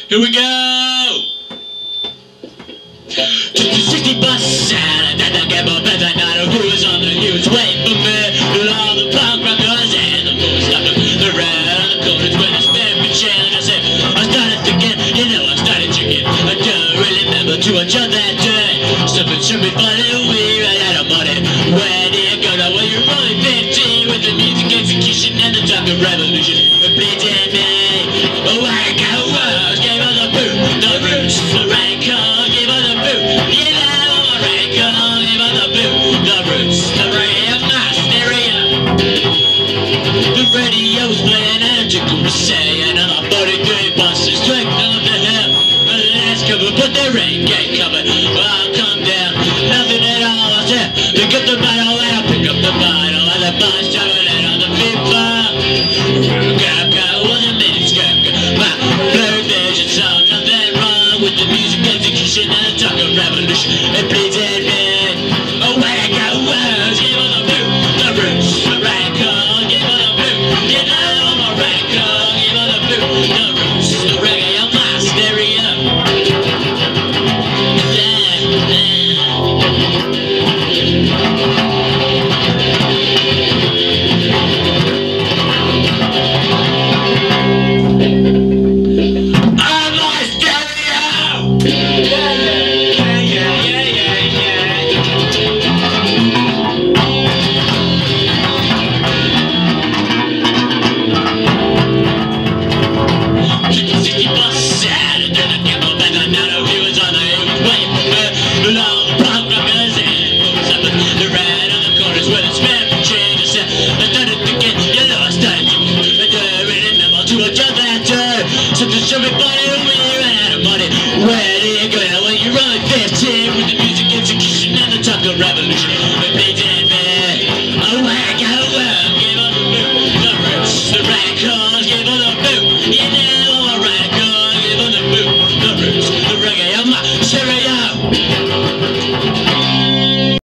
Here we go! Took the 60 bus out and then I gave up every night. Who was on the news waiting for me? And all the punk rockers and the boys stopping the red on the corners when I spent me chilling. I said, I started thinking, I started drinking. I don't really remember too much of that day. Something should be funny, we ran out of money. Where do you go now? Well, you're only 15 with the music execution and the drunken revolution. It bleeds in me. Oh, I got words, gave her the boot, the roots, the rancor, gave her the boot. You know, the rancor, gave her the boot, the roots, the radio, my stereo. The radio's playing electrical saying, and I'm 43 buses straight up the hill. The last cover, but there ain't gate covered. I'll come down, nothing at all. I said, pick up the bottle, and I'll pick up the bottle, and the bus traveling on the people. Was a miniskirt. My blurred vision saw nothing wrong with the music execution and the talk of revolution. It bleeds in me. Oh, where I got words, give her the boot, the roots, the rancor, give her the boot. You know I'm a rancor, give her the boot, the roots, the reggae on my stereo. Something should be funny when you ran out of money. Where do you go now? Well, you're only 15 with the music execution and the talk of revolution.